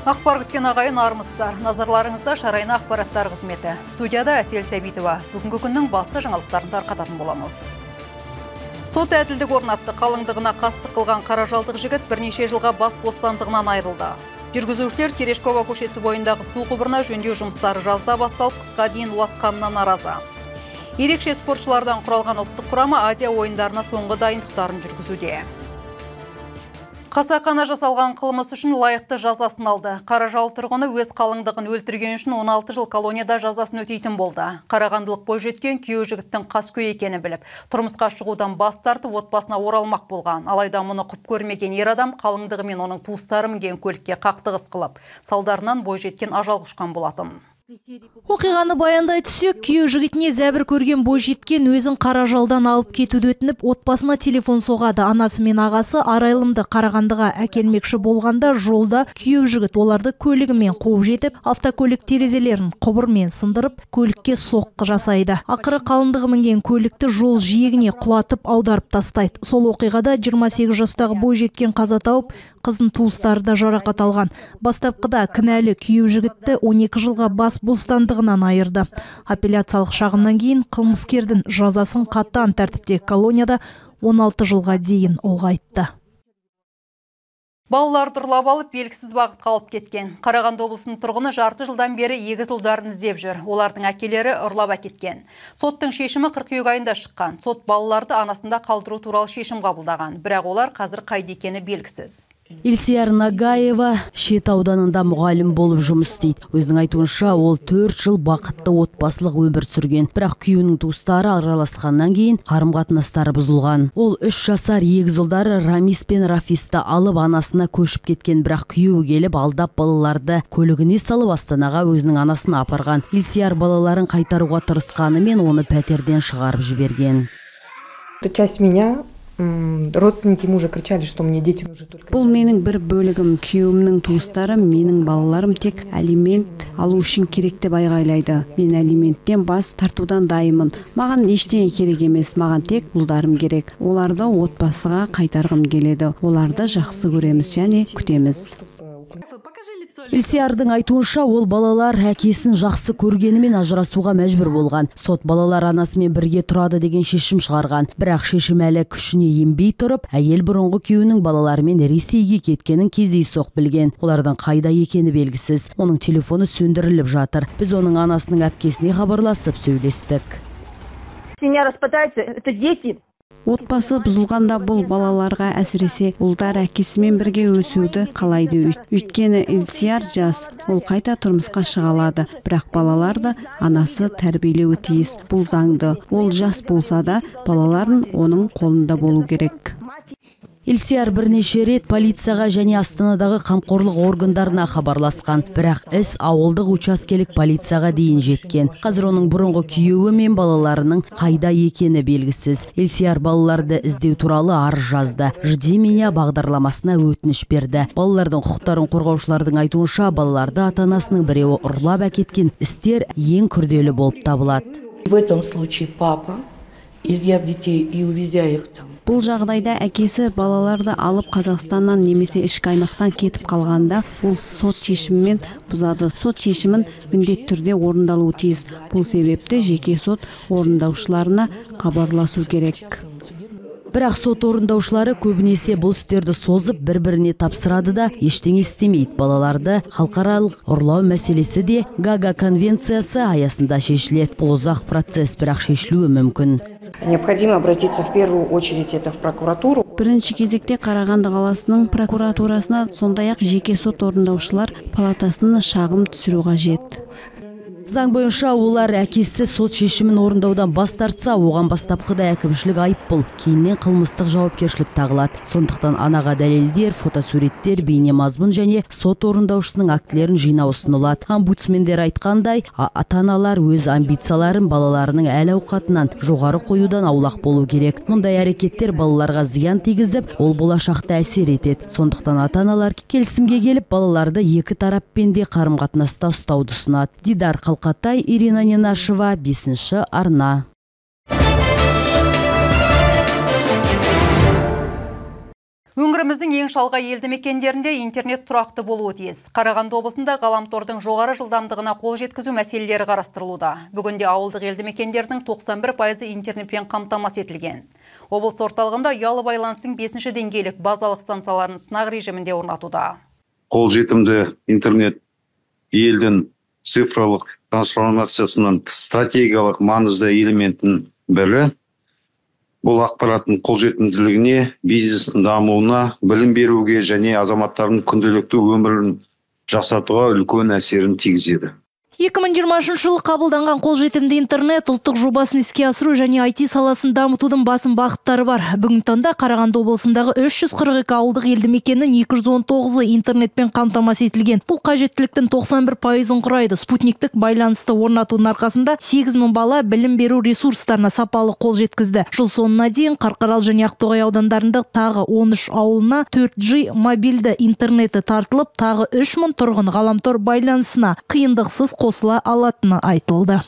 Ақпар күткен ағайын армысыздар. Назарларыңызда Шарайна ақпараттар қызметі. Студияда Әсел Сәбитова. Бүгінгі күннің басты жаңалықтарын тарқататын боламыз. Сот әділдік орнатты. Қалыңдығына қастық қылған қаражалдық жігіт бірнеше жылға бас бостандығынан айырылды. Жүргізушілер Терешкова көшесі бойындағы су құбырына жөндеу жұмыстары жазда басталып, қысқа дейін ұласқанына наразы. Ерекше спортшылардан құралған ұлттық құрама Азия ойындарына соңғы дайындықтарын жүргізуде. Қасақана жасалған қылмыс үшін лайықты жазасын алды. Қаражал тұрғыны өз қалыңдығын өлтірген үшін 16 жыл колонияда жазасын өтейтін болды. Қарағандылық бойжеткен күйеу жігіттің қаскөй екені біліп, тұрмысқа шығудан бас тартып отбасына оралмақ болған. Алайда мұны құп көрмеген ер адам қалыңдығы мен оның туыстары мінген көлікке қақтығыс қылып, салдарынан бойжеткен ажал құшқан болатын. Оқиғаны баяндай түсек, күйеу жігітіне зәбір көрген бойжеткен өзін қаражалдан алып кетуді өтініп, отбасына телефон соғады. Анасы мен ағасы арайлымды Қарағандыға әкелмекші болғанда жолда күйеу жігіт оларды көлігімен қуып жетіп, автокөлік терезелерін құбырмен сындырып, көлікке соққы жасайды. Ақыры қалыңдығы мінген көлікті жол жиегіне құлатып аударып тастайды. Сол оқиғада 28 жастағы бойжеткен қаза тауып, қызын туыстары да жарақат алған. Бастапқыда кінәлі күйеу жігітті 12 жылға бас бостандығынан айырды. Апелляциялық шағымнан кейін қылмыскердің жазасын қатаң тәртіптегі колонияда 16 жылға дейін ұлғайтты. Балалар ұрлап алып, белгісіз бағыт қалып кеткен. Қарағанды облысының тұрғыны жарты жылдан бері егіз ұлдарын іздеп жүр. Олардың әкелері ұрлап әкеткен. Соттың шешімі қыркүйек айында шыққан. Сот балаларды анасында қалдыру туралы шешім қабылдаған. Бірақ олар қазір қайда екені белгісіз. Ильсияр Нагаева Шет ауданында мұғалім болып жұмыс істейді. Өзінің айтуынша, ол 4 жыл бақытты отбасылық өмір сүрген. Бірақ күйеуінің туыстары араласқаннан кейін қарым-қатынастары бұзылған. Ол 3 жасар егіз ұлдары Рамис пен Рафисті алып анасына көшіп кеткен. Бірақ күйеуі келіп алдап балаларды көлігіне салып Астанаға өзінің анасына апарған. Ильсияр балаларын қайтаруға тырысқанымен оны пәтерден шығарып жіберген. Часть меня родственники мужа кричали, что мне дети нужны только. Бұл менің бір бөлігім, күйеуімнің туыстары, менің балаларым тек алимент алу үшін керек деп айғайлайды. Мен алименттен бас тартудан дайынмын. Маған ештеңе керек емес, маған тек ұлдарым керек. Оларды отбасыға қайтарғым келеді. Оларды жақсы көреміз және күтеміз. Ильсиярдың айтуынша, ол балалар әкесін жақсы көргенімен ажырасуға мәжбүр болған. Сот балалар анасымен бірге тұрады деген шешім шығарған. Бірақ шешім әлі күшіне енбей тұрып, әйел бұрынғы күйеуінің балаларымен Ресейге кеткенін кездейсоқ білген. Олардың қайда екені белгісіз. Оның телефоны сөндіріліп жатыр. Біз оның анасының әпкесіне хабарласып сөйлестік. Семья распадается, это дети. Отбасы бұзылғанда бұл балаларға әсіресе ұлдар әкесімен бірге өсуді қалайды. Өйткені Ильсияр жас, ол қайта тұрмысқа шыға алады. Бірақ балаларды анасы тәрбиелеуі тиіс. Бұл заңды. Ол жас болса да, балаларын оның қолында болу керек. Ильсияр бірнеше рет полицияға және Астанадағы қамқорлық органдарына хабарласқан, бірақ іс ауылдық учаскелік полицияға дейін жеткен. Қазір оның бұрынғы күйеуі мен балаларының қайда екені белгісіз. Ильсияр балаларды іздеу туралы арыз жазды. «Жди меня» бағдарламасына өтініш берді. Балалардың құқықтарын қорғаушылардың айтуынша, балаларды ата-анасының біреуі ұрлап әкеткен істер ең күрделі болып табылады. В этом случае папа, изъяв детей и увезя их там. Бұл жағдайда әкесі балаларды алып Қазақстаннан немесе ішкі аймақтан кетіп қалғанда, ол сот шешімімен бұзады. Сот шешімін міндетті түрде орындалуы тиіс. Бұл себепті жеке сот орындаушыларына хабарласу керек. Бірақ сот орындаушылары көбінесе бұл істерді созып бір-біріне тапсырады да ештеңе істемейді. Балаларды халықаралық ұрлау мәселесі де Гага конвенциясы аясында шешіледі. Бұл ұзақ процесс, бірақ шешілуі мүмкін. Необходимо обратиться в первую очередь это в прокуратуру. Бірінші кезекте Қарағанды қаласының прокуратурасына, сондай-ақ жеке сот орындаушылар палатасына шағым түсіру қажет. Заң бойынша олар әкесі сот шешімін орындаудан бас тартса, оған бастапқыда әкімшілік айыппұл, кейіннен қылмыстық жауапкершілік тағылады. Сондықтан анаға дәлелдер, фотосуреттер, бейнемазмұн және сот орындаушысының актілерін жинау ұсынылады. Омбудсмендер айтқандай, ата-аналар өз амбицияларын балаларының әл-ауқатынан жоғары қоюдан аулақ болу керек. Мұндай әрекеттер балаларға зиян тигізіп, ол болашақта әсер етеді. Сондықтан ата-аналар келісімге келіп, балаларды екі тараппен де қарым-қатынаста ұстауды ұсынады. Дидар Қалқатай, Ирина Ненашева, 5-ші арна. Өңіріміздің ең шалғай елді мекендерінде интернет тұрақты болуы тиіс. Қарағанды облысында ғаламтордың жоғары жылдамдығына қол жеткізу мәселелері қарастырылуда. Бүгінде ауылдық елді мекендердің 91% интернетпен қамтамасыз етілген. Облыс орталығында ұялы байланыстың 5-ші деңгейлік базалық станцияларын сынақ режимінде орнатуда. Қолжетімді интернет елдің цифрлық трансформациясының стратегиялық маңызды элементінің бірі. Бұл ақпараттың қолжетімділігіне, бизнестің дамуына, білім беруге және азаматтардың күнделікті өмірін жақсартуға үлкен әсерін тигізеді. 2020 жылы қабылданған қолжетімді интернет ұлттық жобасын іске асыру және IT саласын дамытудың басым бағыттары бар. Бүгінгі таңда Қарағанды облысындағы 342 ауылдық елді мекеннің 219-ы интернетпен қамтамасыз етілген. Бұл қажеттіліктің 91%-ын құрайды. Спутниктік байланысты орнатудың арқасында 8000 бала білім беру ресурстарына сапалы қол жеткізді. Жыл соңына дейін Қарқаралы және Ақтоғай аудандарында тағы 13 ауылына 4G мобильді интернеті тартылып, тағы 3000 тұрғын ғаламтор байланысына қиындықсыз қосыла алатыны айтылды.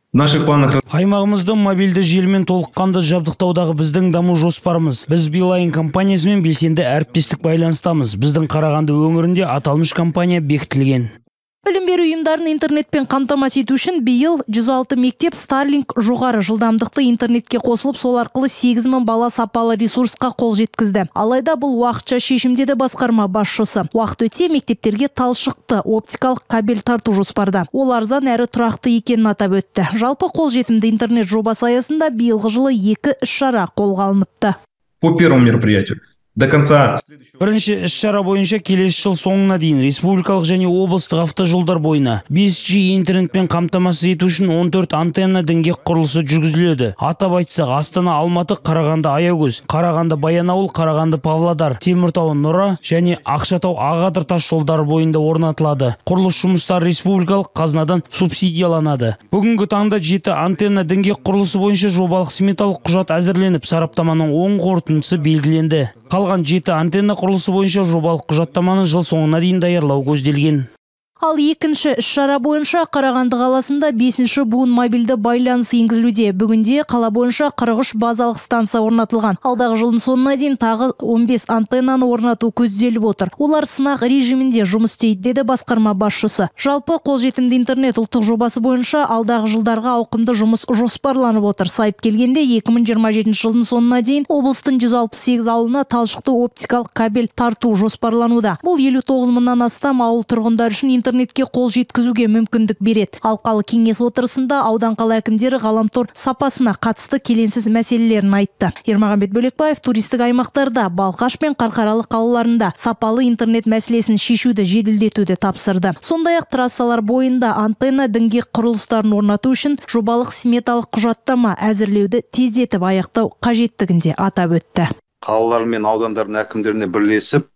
Аймағымызды мобильді желімен толыққанды жабдықтаудағы біздің даму жоспарымыз. Біз Билайн компаниясымен белсенді әріптестік байланыстамыз. Біздің Қарағанды өңірінде аталмыш компания бекітілген. Білім беру ұйымдарын интернетпен қамтамасыз ету үшін биыл 106 мектеп Starlink жоғары жылдамдықты интернетке қосылып, сол арқылы 8000 бала сапалы ресурсқа қол жеткізді. Алайда бұл уақытша шешім деді басқарма басшысы. Уақыт өте мектептерге талшықты оптикалық кабель тарту жоспарда. Ол арзан әрі тұрақты екенін атап өтті. Жалпы қолжетімді интернет жобасы аясында биылғы жылы 2 іс-шара қолға алыныпты. По первому мероприятию. До конца. Бірінші іс-шара бойынша келесі жыл соңына дейін республикалық және облыстық автожолдар бойына 5G интернетпен қамтамасыз ету үшін 14 антенна діңгек құрылысы жүргізіледі. Атап айтсақ, Астана, Алматы, Қарағанды, Аягөз, Қарағанды, Баянауыл, Қарағанды, Павлодар, Теміртау, Нұра және Ақшатау, Ағадыр тас жолдары бойында орнатылады. Құрылыс жұмыстары республикалық қазынадан субсидияланады. Бүгінгі таңда 7 антенна діңгек құрылысы бойынша жобалық сметалық құжат әзірленіп, сараптаманың оң қорытындысы белгіленді. Қалған 7 антенна құрылысы бойынша жобалық құжаттаманы жыл соңына дейін даярлау көзделген. Ал екінші іс-шара бойынша Қарағанды қаласында 5-ші буын мобильді байланыс енгізілуде. Бүгінде қала бойынша 43 базалық станция орнатылған. Алдағы жылдың соңына дейін тағы 15 антеннаны орнату көзделіп отыр. Олар сынақ режимінде жұмыс істейді, деді басқарма басшысы. Жалпы қолжетімді интернет ұлттық жобасы бойынша алдағы жылдарға ауқымды жұмыс жоспарланып отыр. Сайып келгенде 2027 жылдың соңына дейін облыстың 168 ауылына талшықты оптикалық кабель тарту жоспарлануда. Бұл 59 мыңнан астам ауыл тұрғындар үшін интернетке қол жеткізуге мүмкіндік береді. Алқалы кеңес отырысында аудан қала әкімдері ғаламтор сапасына қатысты келеңсіз мәселелерін айтты. Ермағанбет Бөлекбаев туристік аймақтарда, Балқаш пен Қарқаралы қалаларында сапалы интернет мәселесін шешуді жеделдетуді тапсырды. Сондай-ақ трассалар бойында антенна діңгек құрылыстарын орнату үшін жобалық сметалық құжаттама әзірлеуді тездетіп аяқтау қажеттігінде атап өтті. Қалалар мен аудандардың әкімдеріне бірлесіп,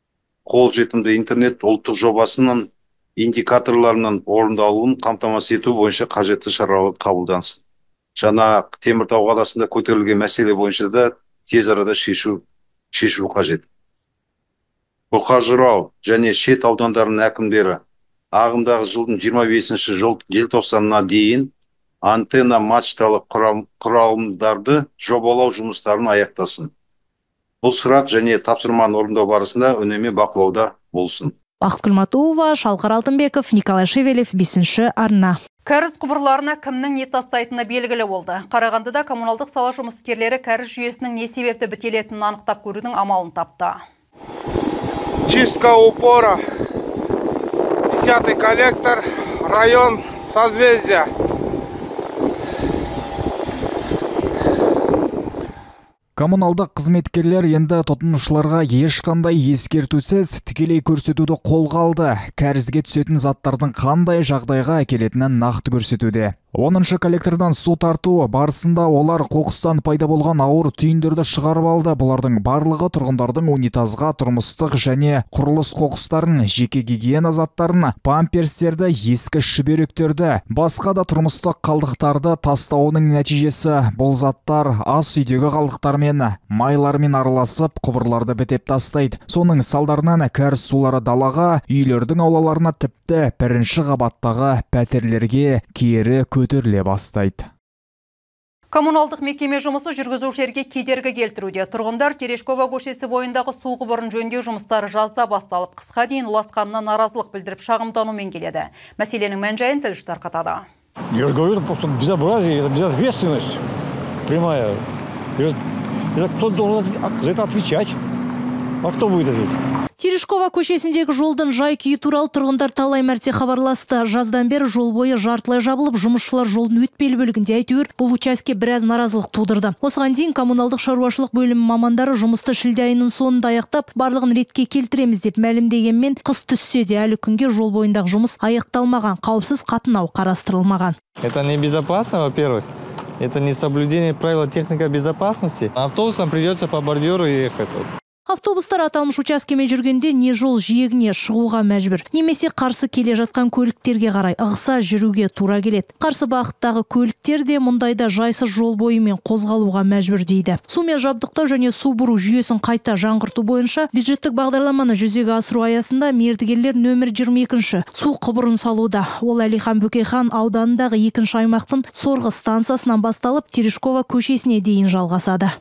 қолжетімді интернет ұлттық жобасының индикаторларының орындалуын қамтамасыз ету бойынша қажетті шаралар қабылдансын. Жаңа Теміртау қаласында көтерілген мәселе бойынша да тез арада шешу қажет. Бұқар Жырау және шет аудандарының әкімдері ағымдағы жылдың 25-ші желтоқсанына дейін антенна мачталық құралымдарды жобалау жұмыстарын аяқтасын. Бұл сұрақ және тапсырманы орындау барысында үнемі бақылауда болсын. Бақыт Күлматуова, Шалқар Алтынбеков, Николай Шевелев, 5-ші арна. Кәріз құбырларына кімнің не тастайтыны белгілі болды. Қарағандыда коммуналдық сала жұмыскерлері кәріз жүйесінің не себепті бітелетінін анықтап көрудің амалын тапты. Чистка упора, 10-й коллектор, район Созвездия. Коммуналдық қызметкерлер енді тұтынушыларға ешқандай ескертусіз тікелей көрсетуді қолға алды. Кәрізге түсетін заттардың қандай жағдайға әкелетінін нақты көрсетуде. 10-шы коллектордан су тарту барысында олар қоқыстан пайда болған ауыр түйіндерді шығарып алды. Бұлардың барлығы тұрғындардың унитазға, тұрмыстық және құрылыс қоқыстарын, жеке гигиена заттарын, памперстерді, ескі шүберектерді, басқа да тұрмыстық қалдықтарды тастауының нәтижесі. Бұл заттар ас үйдегі қалдықтармен, майлармен араласып, құбырларды бітеп тастайды. Соның салдарынан кәріз сулары далаға, үйлердің аулаларына, тіпті бірінші қабаттағы пәтерлерге кері көтеріле бастайды. Коммуналдық мекеме жұмысы жүргізушілерге кедергі келтіруде. Тұрғындар Терешкова көшесі бойындағы су құбырын жөндеу жұмыстары жазда басталып, қысқа дейін ұласқанына наразылық білдіріп шағымданумен келеді. Мәселенің мән-жайын тілші тарқатады. Я же говорю, просто безобразие, это безответственность прямая. Кто должен за это отвечать? А кто будет ответить? Терешкова көшесіндегі жолдың жай-күйі туралы тұрғындар талай мәрте хабарласты. Жаздан бері жол бойы жартылай жабылып, жұмысшылар жолдың өтпелі бөлігінде әйтеуір бұл участке біраз наразылық тудырды. Осыған дейін коммуналдық шаруашылық бөлімі мамандары жұмысты шілде айының соңында аяқтап, барлығын ретке келтіреміз деп мәлімдегенмен, қыс түссе де әлі күнге жол бойындағы жұмыс аяқталмаған, қауіпсіз қатынау қарастырылмаған. Это небезопасно, во-первых. Это не соблюдение правил техники безопасности. Автобусам придется по бордюру ехать. Автобустар аталмыш учаскемен жүргенде не жол жиегіне шығуға мәжбүр, немесе қарсы келе жатқан көліктерге қарай ығыса жүруге тура келеді. Қарсы бағыттағы көліктер де мұндайда жайсыз жол бойымен қозғалуға мәжбүр дейді. Сумен жабдықтау және су бұру жүйесін қайта жаңғырту бойынша бюджеттік бағдарламаны жүзеге асыру аясында мердігерлер нөмір 22-ші су құбырын салуда. Ол Әлихан Бөкейхан ауданындағы 2-ші аймақтың Сорғы станциясынан басталып Терешкова көшесіне дейін жалғасады.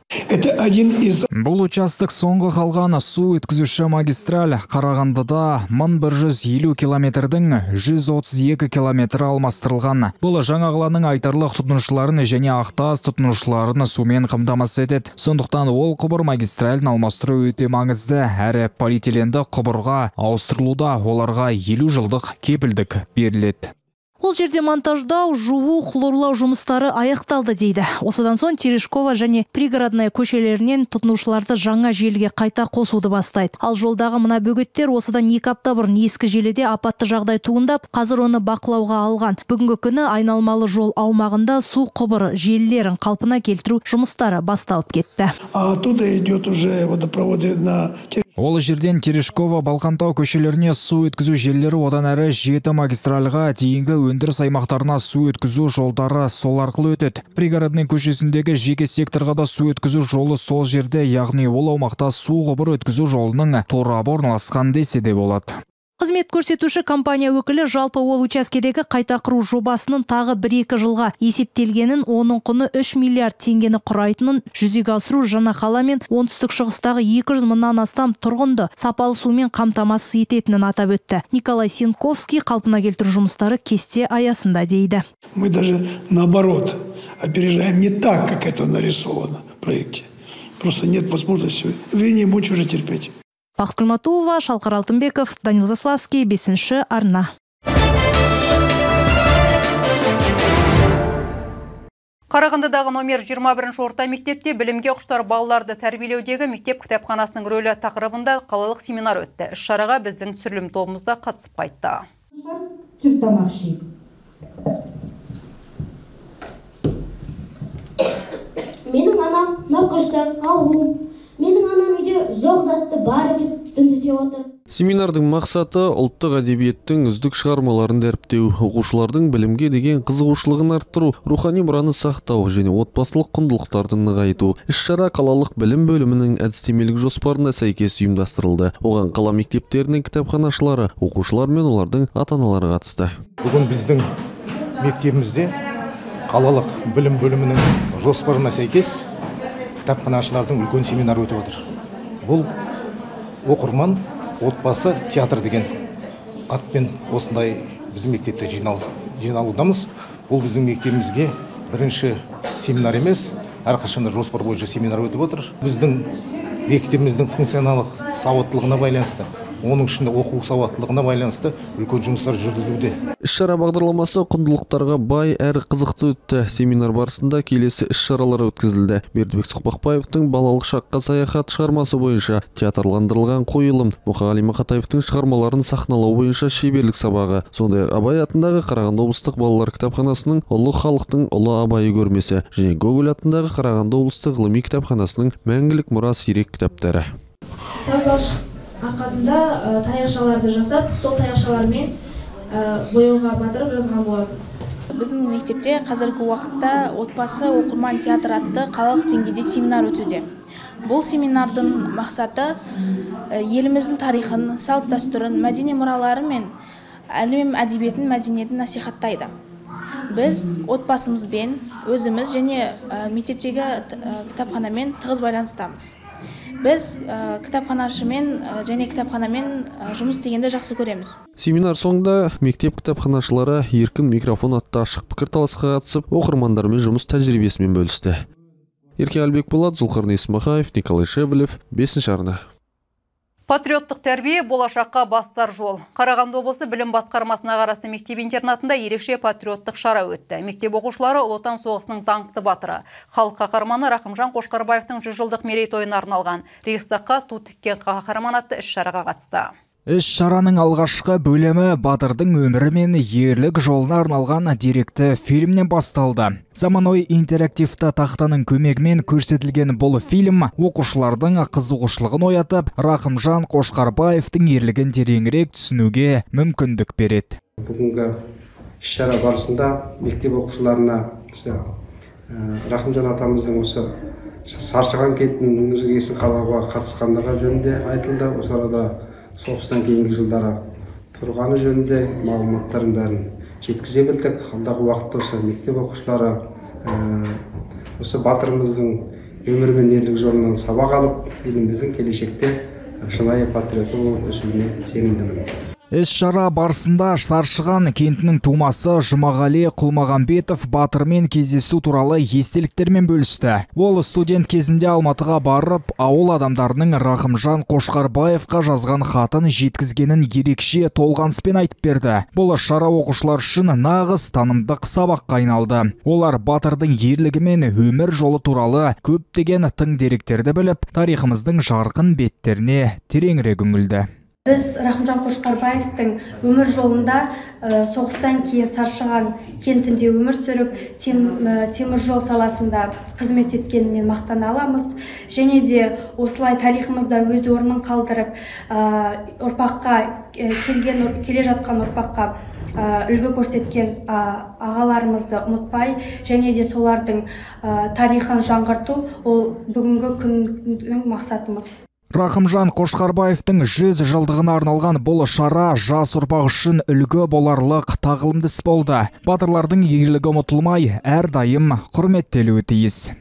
Бұл участок соңғы қалғаны су өткізуші магистраль. Қарағандыда 1150 километрдің 132 километрі алмастырылған. Бұл жаңа қаланың айтарлық тұтынушыларын және Ақтас тұтынушыларын сумен қамтамасыз етеді. Сондықтан ол құбыр магистралін алмастыру өте маңызды, әрі полиэтиленді құбырға ауыстырылуда, оларға 50 жылдық кепілдік беріледі. Ол жерде монтаждау, жуу, хлорлау жұмыстары аяқталды дейді. Осыдан соң Терешкова және Пригородная көшелерінен тұтынушыларды жаңа желіге қайта қосуды бастайды. Ал жолдағы мына бөгеттер осыдан 2 апта бұрын ескі желіде апатты жағдай туындап, қазір оны бақылауға алған. Бүгінгі күні айналмалы жол аумағында су құбыры желілерін қалпына келтіру жұмыстары басталып кетті. Оттуда идет уже водопроводы на... Ол жерден Терешкова, Балқантау көшелеріне су өткізу желілері, одан әрі 7 магистральға дейінгі өндіріс аймақтарына су өткізу жолдары сол арқылы өтеді. Пригородный көшесіндегі жеке секторға да су өткізу жолы сол жерде, яғни ол аумақта су құбыр өткізу жолының торабы орналасқан десе де болады. Қызмет көрсетуші компания өкілі жалпы ол учаскедегі қайта құру жобасының тағы 1-2 жылға есептелгенін, оның құны 3 миллиард теңгені құрайтынын, жүзеге асыру жаңа қала мен оңтүстік шығыстағы 200 мыңнан астам тұрғынды сапалы сумен қамтамасыз ететінін атап өтті. Николай Сенковский қалпына келтіру жұмыстары кесте аясында дейді. Мы даже наоборот опережаем не так, как это нарисовано в проекте. Просто нет возможности. Вы не будете уже терпеть. Бақыт Күлматулова, Шалқар Алтынбеков, Данил Заславский, 5-ші арна. Қарағандыдағы номер 21-ші орта мектепте білімге құштар балаларды тәрбиелеудегі мектеп кітапханасының рөлі тақырыбында қалалық семинар өтті. Іс-шараға біздің түсірілім тобымызда қатысып қайтты. Жүр тамақ ішейік. Менің анам науқастан ауру. Менің анам үйде жоқ затты бары деп түтіндете отыр. Семинардың мақсаты ұлттық әдебиеттің үздік шығармаларын дәріптеу, оқушылардың білімге деген қызығушылығын арттыру, рухани мұраны сақтау және отбасылық құндылықтарды нығайту. Іс-шара қалалық білім бөлімінің әдістемелік жоспарына сәйкес ұйымдастырылды. Оған қала мектептерінің кітапханашылары, оқушылар мен олардың ата-аналары қатысты. Бүгін біздің мектебімізде қалалық білім бөлімінің жоспарына сәйкес кітапханашылардың үлкен семинар өтіп отыр. Бұл оқырман отбасы театр деген атпен осындай біздің мектепте жиналудамыз. Бұл біздің мектебімізге бірінші семинар емес, әрқашанда жоспар бойынша семинар өтіп отыр. Біздің мектебіміздің функционалдық сауаттылығына байланысты, оның ішінде оқу сауаттылығына байланысты үлкен жұмыстар жүргізілуде. Іс-шара бағдарламасы құндылықтарға бай әрі қызықты өтті. Семинар барысында келесі іс-шаралар өткізілді. Бердібек Сұқпақбаевтың балалық шаққа саяхат шығармасы бойынша театрландырылған қойылым, Мұқағали Мақатаевтың шығармаларын сахналау бойынша шеберлік сабағы, сондай-ақ Абай атындағы Қарағанды облыстық балалар кітапханасының ұлы халықтың ұлы абайы көрмесі және Гоголь атындағы Қарағанды облыстық ғылыми кітапханасының мәңгілік мұра сирек кітаптары. Арқасында таяқшаларды жасап, сол таяқшалармен бояуға батырып жазған болады. Біздің мектепте қазіргі уақытта отбасы оқырман театр атты қалалық деңгейде семинар өтуде. Бұл семинардың мақсаты еліміздің тарихын, салт-дәстүрін, мәдени мұралары мен әлем әдебиетін, мәдениетін насихаттайды. біз отбасымызбен, өзіміз және мектептегі кітапханамен тығыз байланыстамыз. Біз кітапханашымен және кітапханамен жұмыс істегенді жақсы көреміз. Семинар соңында мектеп кітапханашылары еркін микрофон атты ашық пікірталасқа қатысып, оқырмандармен жұмыс тәжірибесімен бөлісті. Ерке Албекболат, Зұлқарнай Исмахаев, Николай Шевелев, 5-ші арна. Патриоттық тәрбие болашаққа бастар жол. Қарағанды облысы білім басқармасына қарасты мектеп-интернатында ерекше патриоттық шара өтті. Мектеп оқушылары Ұлы Отан соғысының даңқты батыры, халық қаһарманы Рахымжан Қошқарбаевтың 100 жылдық мерейтойына арналған Рейхстагқа ту тіккен қаһарман атты іс-шараға қатысты. Іс-шараның алғашқы бөлімі батырдың өмірі мен ерлік жолына арналған деректі фильмнен басталды. Заманауи интерактивті тақтаның көмегімен көрсетілген бұл фильм оқушылардың қызығушылығын оятып, Рахымжан Қошқарбаевтың ерлігін тереңірек түсінуге мүмкіндік береді. Бүгінгі іс-шара барысында мектеп оқушыларына Рахымжан атамыздың осы Саршаған кентінің іргесін қалауға қатысқандығы жөнінде айтылды. Осы арада соғыстан кейінгі жылдары тұрғаны жөнінде мағлұматтарын бәрін жеткізе білдік. Алдағы уақытта осы мектеп оқушылары осы батырымыздың өмірі мен ерлік жолынан сабақ алып, еліміздің келешекте шынайы патриоты болып өсуіне сенімдімін. Іс-шара барысында Саршыған кентінің тумасы Жұмағали Құлмағанбетов батырмен кездесу туралы естеліктермен бөлісті. Ол студент кезінде Алматыға барып, ауыл адамдарының Рахымжан Қошқарбаевқа жазған хатын жеткізгенін ерекше толғаныспен айтып берді. Бұл шара оқушылар үшін нағыз танымдық сабаққа айналды. Олар батырдың ерлігі мен өмір жолы туралы көптеген тың деректерді біліп, тарихымыздың жарқын беттеріне тереңірек үңілді. Біз Рахымжан Қошқарбаевтың өмір жолында соғыстан кейін Саршыған кентінде өмір сүріп, темір жол саласында қызмет еткенімен мақтана аламыз. Және де осылай тарихымызда өз орнын қалдырып, келе жатқан ұрпаққа үлгі көрсеткен ағаларымызды ұмытпай, және де солардың тарихын жаңғырту ол бүгінгі күннің мақсатымыз. Рахымжан Қошқарбаевтың 100 жылдығына арналған бұл шара жас ұрпақ үшін үлгі боларлық тағылымды іс болды. Батырлардың ерлігі ұмытылмай, әрдайым құрметтелуі тиіс.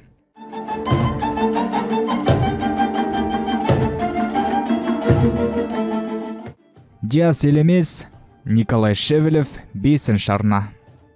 Диас Елемес, Николай Шевелев, 5-ші арна.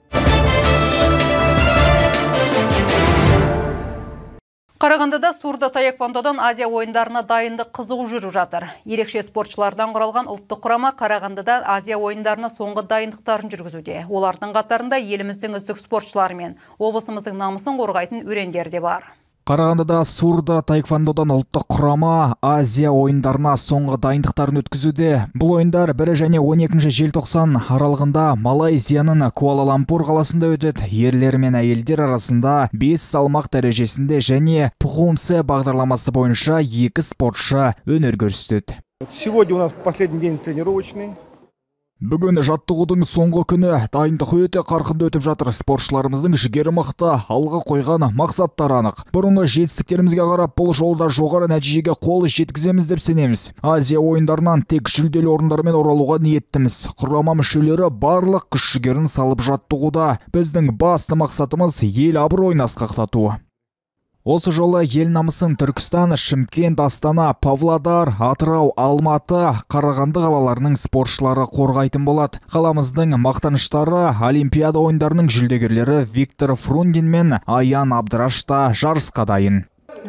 Қарағандыда сурда таэквондодан Азия ойындарына дайындық қызу жүріп жатыр. Ерекше спортшылардан құралған ұлттық құрама Қарағандыда Азия ойындарына соңғы дайындықтарын жүргізуде. Олардың қатарында еліміздің үздік спортшылары мен облысымыздың намысын қорғайтын өрендер де бар. Қарағандыда сурда таэквондодан ұлттық құрама Азия ойындарына соңғы дайындықтарын өткізуде. Бұл ойындар 1 және 12 желтоқсан аралығында Малайзияның Куала-Лумпур қаласында өтеді. Ерлер мен әйелдер арасында 5 салмақ дәрежесінде және Пхумсе бағдарламасы бойынша 2 спортшы өнер көрсетеді. Сегодня у нас последний день тренировочный. Бүгін жаттығудың соңғы күні, дайындық өте қарқынды өтіп жатыр. Спортшыларымыздың жігері мықты, алға қойған мақсаттары анық. Бұрынғы жетістіктерімізге қарап, бұл жолда жоғары нәтижеге қол жеткіземіз деп сенеміз. Азия ойындарынан тек жүлделі орындармен оралуға ниеттіміз. Құрама мүшелері барлық күш-жігерін салып жаттығуда. Біздің басты мақсатымыз ел абыройын асқақтату. Осы жолы ел намысын Түркістан, Шымкент, Астана, Павлодар, Атырау, Алматы, Қарағанды қалаларының спортшылары қорғайтын болады. Қаламыздың мақтаныштары Олимпиада ойындарының жүлдегерлері Виктор Фрундин мен Аян Абдраш та жарысқа дайын.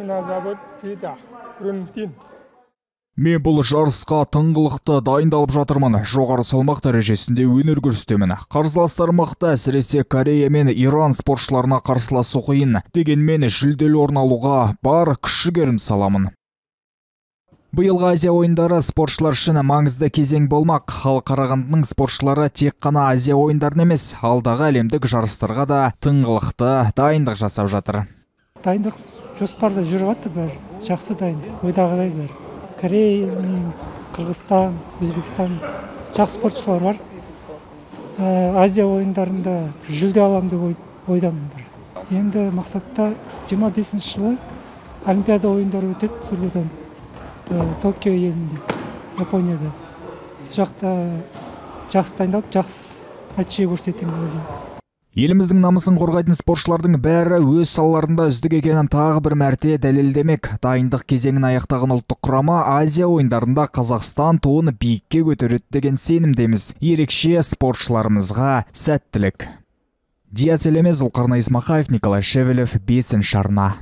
Мен бұл жарысқа тыңғылықты дайындалып жатырмын. Жоғары салмақ дәрежесінде өнер көрсетемін. Қарсыластар мықты, әсіресе Корея мен Иран спортшыларына қарсыласу қиын. Дегенмен жүлделі орын алуға бар күш-жігерім саламын. Биылғы Азия ойындары спортшылар үшін маңызды кезең болмақ. Ал Қарағандының спортшылары тек қана Азия ойындарын емес, алдағы әлемдік жарыстарға да тыңғылықты дайындық жасап жатыр. Дайындық жоспарда жүріп жатыр бәрі. Жақсы дайындық, ойдағыдай бәрі. Корея, Қырғызстан, Өзбекстан жақсы спортшылар бар. Азия ойындарында жүлде аламын деп ойдамын бір. Енді мақсатта 25 жылы Олимпиада ойындары өтеді сурдадан. Токио елінде, Японияда. Жақта жақсы дайындалып, жақсы нәтиже көрсетемін деп ойлаймын. Еліміздің намысын қорғайтын спортшылардың бәрі өз салаларында үздік екенін тағы бір мәрте дәлелдемек. Дайындық кезеңін аяқтаған ұлттық құрама Азия ойындарында Қазақстан туын биікке көтереді деген сенімдеміз. Ерекше спортшыларымызға сәттілік. Диас Елемес, Зұлқарнай Исмақаев, Николай Шевелев, 5-ші арна.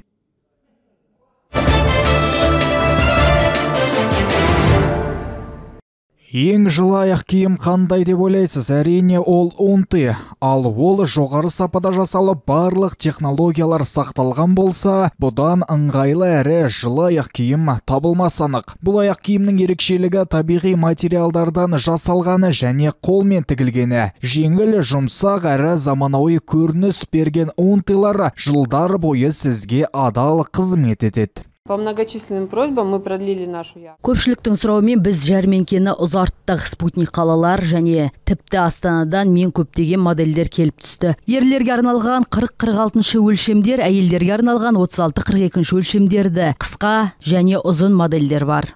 Ең жылы аяқ киім қандай деп ойлайсыз? Әрине ол унты. Ал ол жоғары сапада жасалып, барлық технологиялар сақталған болса, бұдан ыңғайлы әрі жылы аяқ киім табылмас анық. Бұл аяқ киімнің ерекшелігі табиғи материалдардан жасалғаны және қолмен тігілгені. Жеңіл, жұмсақ әрі заманауи көрініс берген унтылар жылдар бойы сізге адал қызмет етеді. По многочисленным просьбам мы продлили нашу ярмарку. Көпшіліктің сұрауымен біз жәрмеңкені ұзарттық. Спутник қалалар және тіпті Астанадан мен көптеген модельдер келіп түсті. Ерлерге арналған 40-46 өлшемдер, әйелдерге арналған 36-42 өлшемдерді, қысқа және ұзын модельдер бар.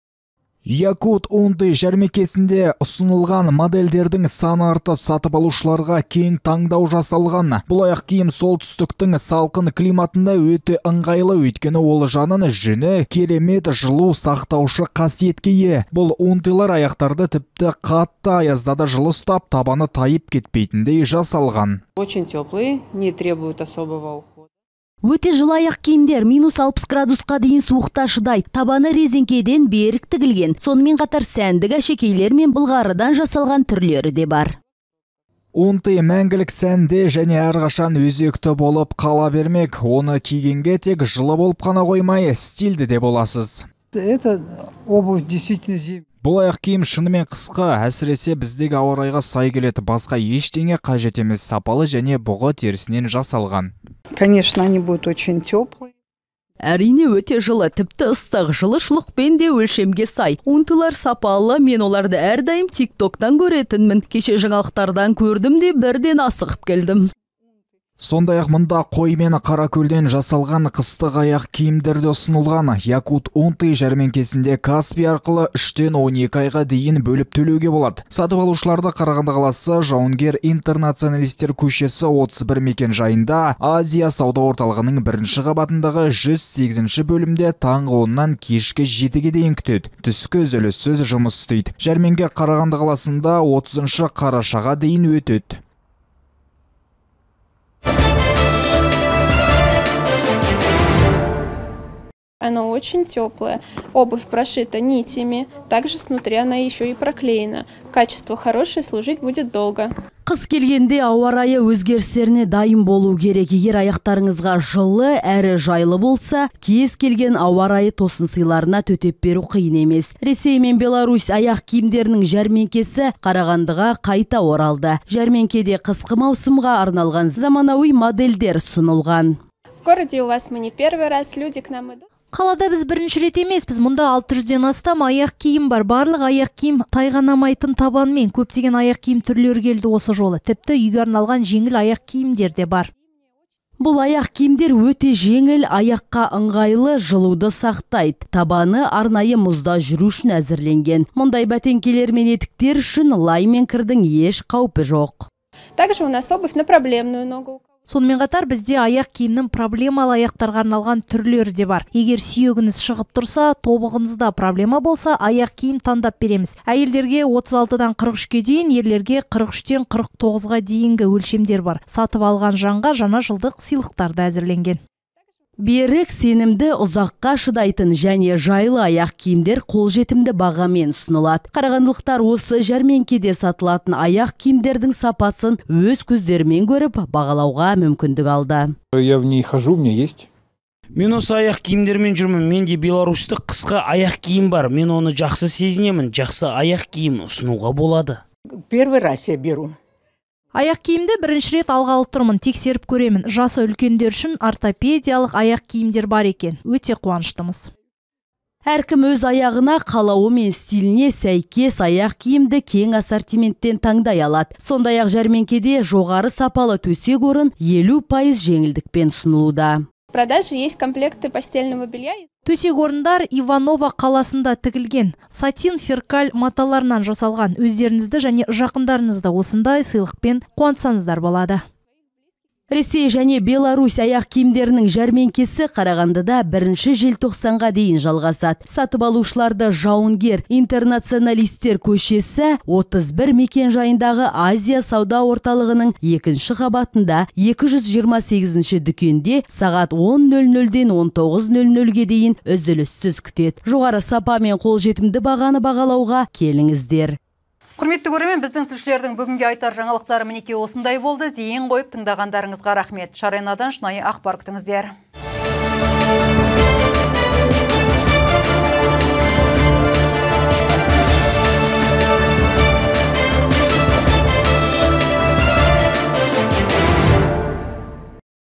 Якут унты жәрмеңкесінде ұсынылған модельдердің саны артып, сатып алушыларға кең таңдау жасалған. Бұл аяқ киім солтүстіктің салқын климатында өте ыңғайлы, өйткені ол жанын жүні керемет жылу сақтаушы қасиетке ие. Бұл унтылар аяқтарды тіпті қатты аязда да жылы ұстап, табаны тайып кетпейтіндей жасалған. Очень теплый, не требует особого ухода. Өте жылы аяқ киімдер -60 градусқа дейін суықта шыдайды. Табаны резеңкеден берік тігілген. Сонымен қатар сәндік әшекейлер мен былғарыдан жасалған түрлері де бар. Унты мәңгілік сәнде және әрқашан өзекті болып қала бермек. Оны кигенге тек жылы болып қана қоймай, стильді де боласыз. Это обувь действительно зимняя. Бұл аяқ киім шынымен қысқа, әсіресе біздегі ауа райға сай келеді. Басқа ештеңе қажет емес, сапалы және бұғы терісінен жасалған. Конечно, они будут очень теплые. Әрине өте жылы, тіпті ыстық, жылышылықпен де өлшемге сай. Унтылар сапалы, мен оларды әрдайым TikTok-тан көретінмін. Кеше жаңалықтардан көрдім де бірден асығып келдім. Сондай-ақ мұнда қой мен қаракөлден жасалған қыстық аяқ киімдерді ұсынылған. Якут унты жәрмеңкесінде Каспий арқылы 3-тен 12 айға дейін бөліп төлеуге болады. Сатып алушыларды Қарағанды қаласы Жауынгер интернационалистер көшесі 31 мекен жайында Азия сауда орталығының 1-ші қабатындағы 108-ші бөлімде таңғы 10-нан кешкі 7-ге дейін күтеді. Түскі үзіліссіз жұмыс істейді. Жәрмеңке Қарағанды қаласында 30-шы қарашаға дейін өтеді. Она очень теплая. Обувь прошита нитями. Также снутри она еще и проклеена. Качество хорошее, служить будет долго. Қыс келгенде ауа райы өзгерістеріне дайын болу керек. Егер аяқтарыңызға жылы әрі жайлы болса, кез келген ауа райы тосын сыйларына төтеп беру қиын емес. Ресей мен Беларусь аяқ киімдерінің жәрмеңкесі Қарағандыға қайта оралды. Жәрмеңкеде қысқы маусымға арналған заманауи модельдер ұсынылған. В городе у вас мы не первый раз, люди к нам идут. Қалада біз бірінші рет емеспіз. Мұнда 600-ден астам аяқ киім бар. Барлық аяқ киім тайғанамайтын табанмен. Көптеген аяқ киім түрлері келді осы жолы. Тіпті үйге арналған жеңіл аяқ киімдер де бар. Бұл аяқ киімдер өте жеңіл, аяққа ыңғайлы, жылуды сақтайды. Табаны арнайы мұзда жүру үшін әзірленген. Мұндай бәтеңкелер мен етіктер үшін лай мен кірдің еш қаупі жоқ. Также у нас обувь на проблемную ногу. Сонымен қатар бізде аяқ киімнің проблемалы аяқтарға арналған түрлері де бар. Егер сүйегіңіз шығып тұрса, тобығыңызда проблема болса, аяқ киім таңдап береміз. Әйелдерге 36-дан 43-ке дейін, ерлерге 43-тен 49-ға дейінгі өлшемдер бар. Сатып алған жанға жаңа жылдық сыйлықтарды әзірленген. Берік, сенімді, ұзаққа шыдайтын және жайлы аяқ киімдер қолжетімді бағамен ұсынылады. Қарағандылықтар осы жәрмеңкеде сатылатын аяқ киімдердің сапасын өз көздерімен көріп, бағалауға мүмкіндік алды. Я в ней хожу, у меня есть. Мен осы аяқ киімдермен жүрмін. Менде беларустық қысқа аяқ киім бар. Мен оны жақсы сезінемін. Жақсы аяқ киім ұсынуға болады. Первый раз я беру. Аяқ киімді бірінші рет алғалы тұрмын, тексеріп көремін. Жасы үлкендер үшін ортопедиялық аяқ киімдер бар екен. Өте қуаныштымыз. Әркім өз аяғына, қалауы мен стиліне сәйкес аяқ киімді кең ассортименттен таңдай алады. Сондай-ақ жәрмеңкеде жоғары сапалы төсек орын 50% жеңілдікпен ұсынылуда. В продаже есть комплекты постельного белья. Төсек орындар Иваново қаласында тігілген. Сатин феркаль маталарынан жасалған. Өздеріңізді және жақындарыңызды осындай сыйлықпен қуантсаңыздар болады. Ресей және Беларусь аяқ киімдерінің жәрмеңкесі Қарағандыда 1 желтоқсанға дейін жалғасады. Сатып алушыларды жауынгер интернационалистер көшесі 31 мекен жайындағы Азия сауда орталығының 2-ші қабатында 228-ші дүкенде сағат 10:00-ден 19:00-ге дейін үзіліссіз күтеді. Жоғары сапа мен қолжетімді бағаны бағалауға келіңіздер. Құрметті көрермен, біздің тілшілердің бүгінге айтар жаңалықтары мінекей осындай болды. Зейін қойып тыңдағандарыңызға рахмет. Шарайнадан шынайы ақпар күтіңіздер.